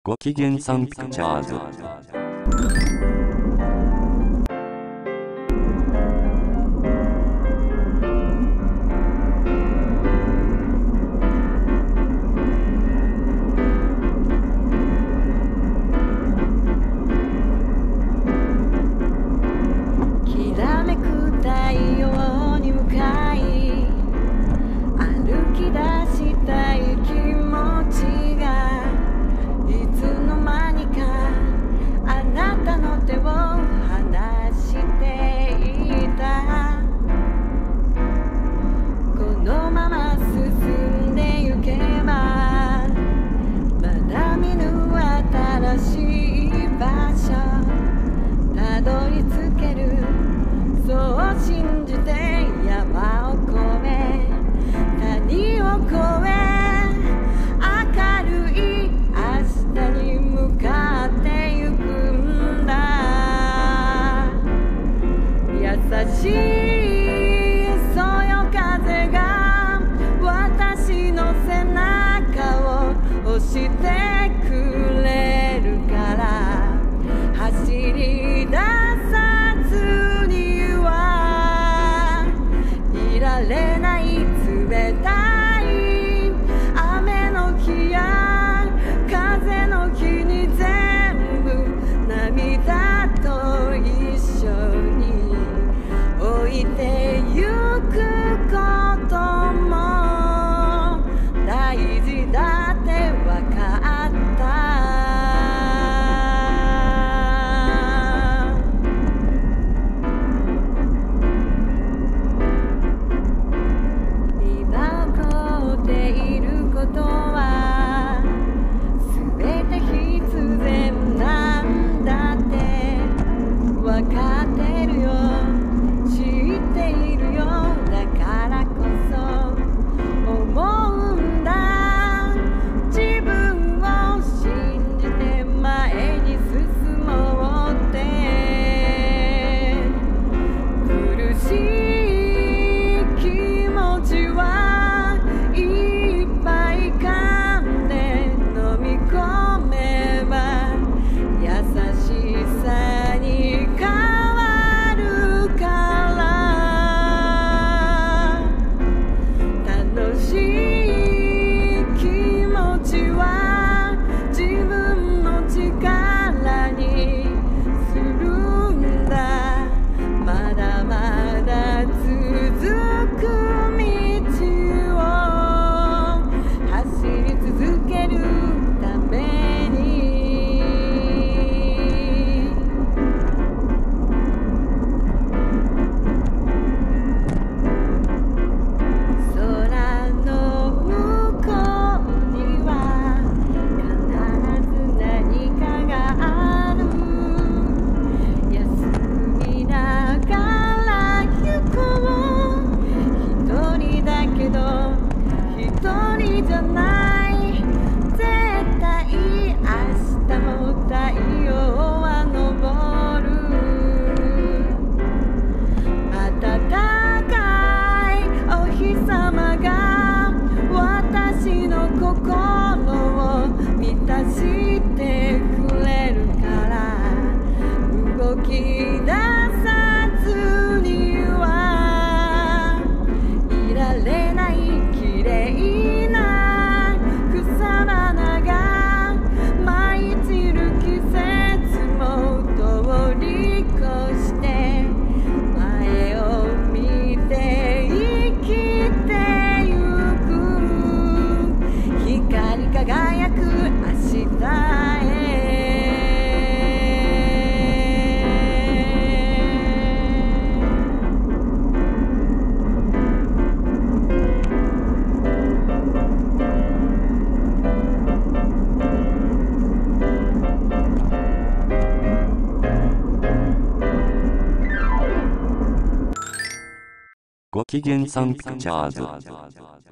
ご機嫌さんピクチャーズ。 きらめく太陽に向かい歩き出したい気持ちがいつの間にかあなたの手を離していた。このまま進んでゆけばまだ見ぬ新しい場所たどり着ける、そう信じて山を越え谷を越え明るい明日に向かってゆくんだ。優しいそよ風が私の背中を押してくれるから走り出さずにはいられない。冷たい雨の日や風の日に全部涙と一緒に置いてゆくことも大事だってわかった。ことは全て必然なんだって分かってるよ、知っているよ。だからこそ思うんだ、自分を信じて前に進もうって。苦しい気持ちはいっぱい噛んで飲み込めば優しさに変わるから。楽しい気持ちは自分の力にするんだ。まだまだ続く道を走り続けるために。空の向こうには必ず何かがある。休みながら行こう。一人だけど一人じゃない。絶対明日も太陽は昇る。暖かいお日様が私の心を満たしてくれるから動き出さずにはいられない。綺麗な草花が舞い散る季節も通り越して前を見て生きてゆく。光り輝く明日へ。 ご機嫌さんピクチャーズ。